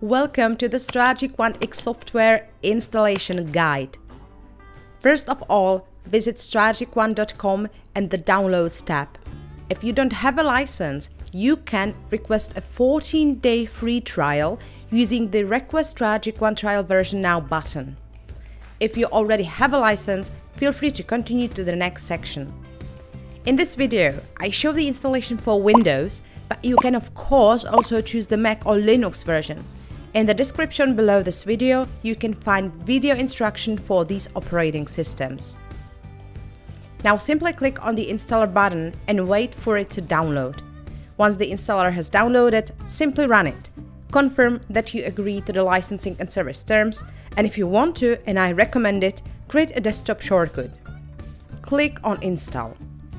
Welcome to the StrategyQuant software installation guide. First of all, visit strategyquant.com and the Downloads tab. If you don't have a license, you can request a 14-day free trial using the Request StrategyQuant Trial Version Now button. If you already have a license, feel free to continue to the next section. In this video, I show the installation for Windows, but you can of course also choose the Mac or Linux version. In the description below this video, you can find video instruction for these operating systems. Now simply click on the installer button and wait for it to download. Once the installer has downloaded, simply run it. Confirm that you agree to the licensing and service terms, and if you want to, and I recommend it, create a desktop shortcut. Click on Install.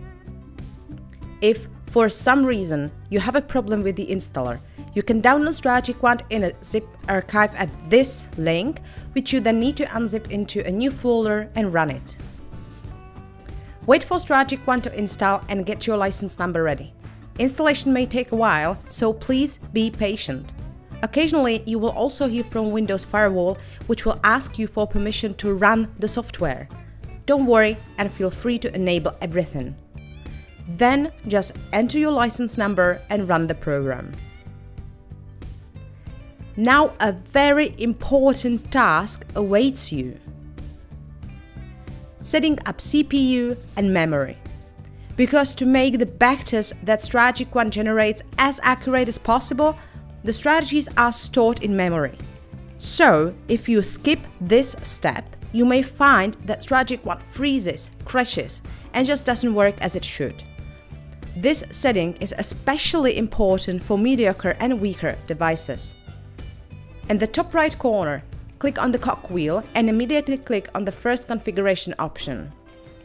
If for some reason you have a problem with the installer, you can download StrategyQuant in a zip archive at this link, which you then need to unzip into a new folder and run it. Wait for StrategyQuant to install and get your license number ready. Installation may take a while, so please be patient. Occasionally, you will also hear from Windows Firewall, which will ask you for permission to run the software. Don't worry and feel free to enable everything. Then just enter your license number and run the program. Now a very important task awaits you. Setting up CPU and memory. Because to make the vectors that StrategyQuant generates as accurate as possible, the strategies are stored in memory. So, if you skip this step, you may find that StrategyQuant freezes, crashes, and just doesn't work as it should. This setting is especially important for mediocre and weaker devices. In the top right corner, click on the cogwheel and immediately click on the first configuration option.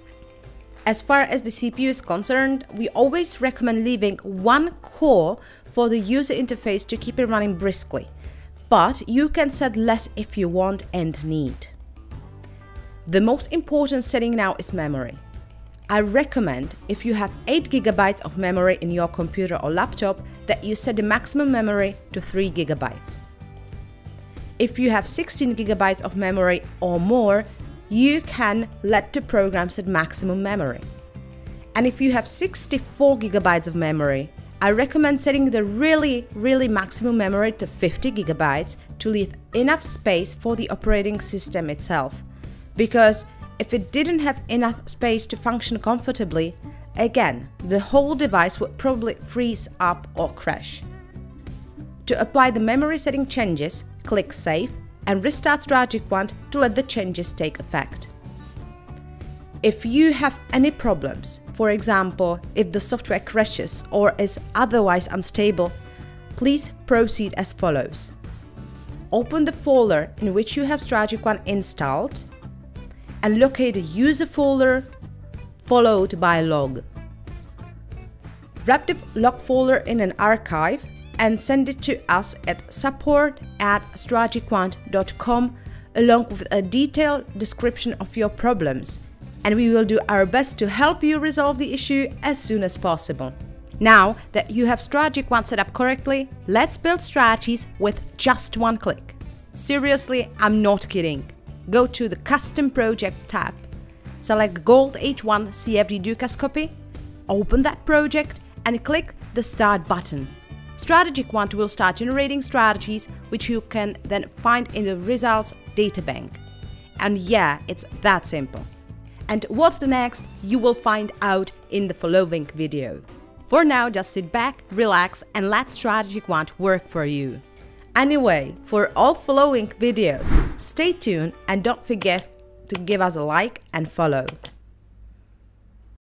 As far as the CPU is concerned, we always recommend leaving one core for the user interface to keep it running briskly, but you can set less if you want and need. The most important setting now is memory. I recommend, if you have 8 GB of memory in your computer or laptop, that you set the maximum memory to 3 GB. If you have 16 GB of memory or more, you can let the program set maximum memory. And if you have 64 GB of memory, I recommend setting the really maximum memory to 50 GB to leave enough space for the operating system itself. Because if it didn't have enough space to function comfortably, again, the whole device would probably freeze up or crash. To apply the memory setting changes, click Save and restart StrategyQuant to let the changes take effect. If you have any problems, for example, if the software crashes or is otherwise unstable, please proceed as follows. Open the folder in which you have StrategyQuant installed and locate a user folder followed by log. Wrap the log folder in an archive and send it to us at support@strategyquant.com along with a detailed description of your problems, and we will do our best to help you resolve the issue as soon as possible. Now that you have StrategyQuant set up correctly, let's build strategies with just one click. Seriously, I'm not kidding. Go to the Custom Project tab, select Gold H1 CFD Ducas copy, open that project and click the Start button. StrategyQuant will start generating strategies which you can then find in the results databank. And yeah, it's that simple. And what's the next? You will find out in the following video. For now, just sit back, relax and let StrategyQuant work for you. Anyway, for all following videos, stay tuned and don't forget to give us a like and follow.